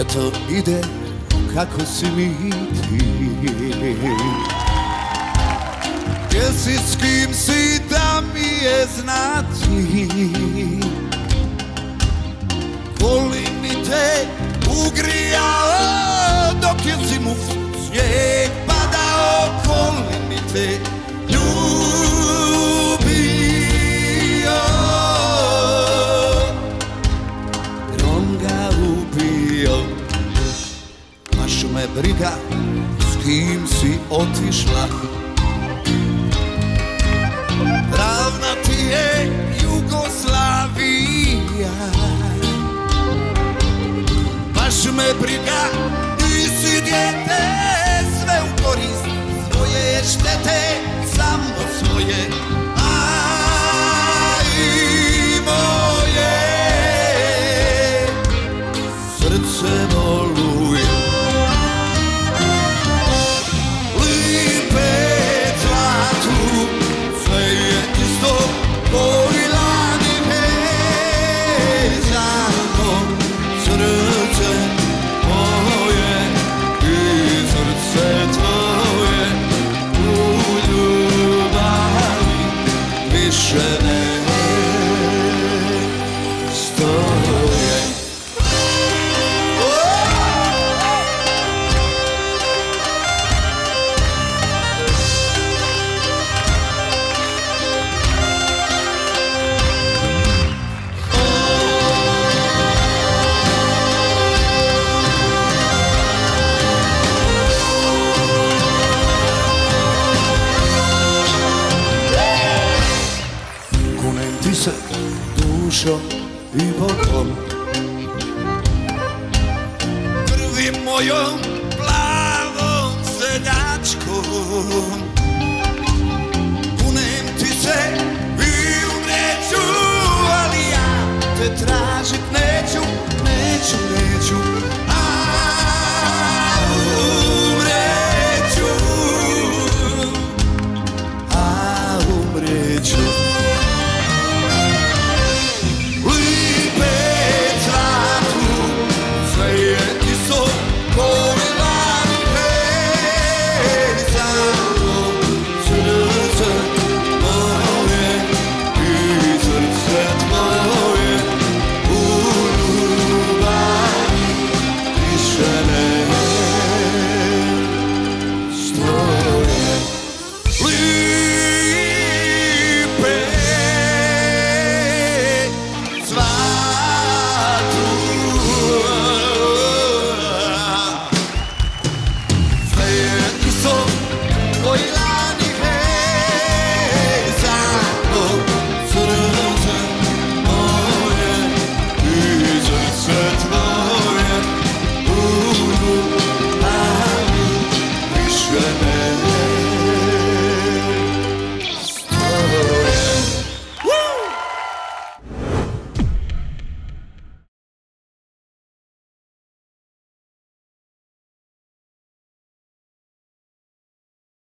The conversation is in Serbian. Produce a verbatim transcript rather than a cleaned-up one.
Leto ide kako si mi ti. Gdje si, s kim si, da mi je znati. Volim mi te ugrijao dok je zimu snijeg padao. Volim mi te ljubio. Grom ga ubio. Baš me briga s kim si otišla. Ravna ti je Jugoslavija. Baš me briga, nisi dijete, sve u korist svoje štete, samo svoje, a i moje. Srce boluje. Lipe cvatu, sve je isto, koji lani vezano. Srce moje i srce tvoje u ljubavi više ne stoje. Dušom i Bogom, krvi mojom plavom seljačkom. Kunem ti se i umreću, ali ja te tražim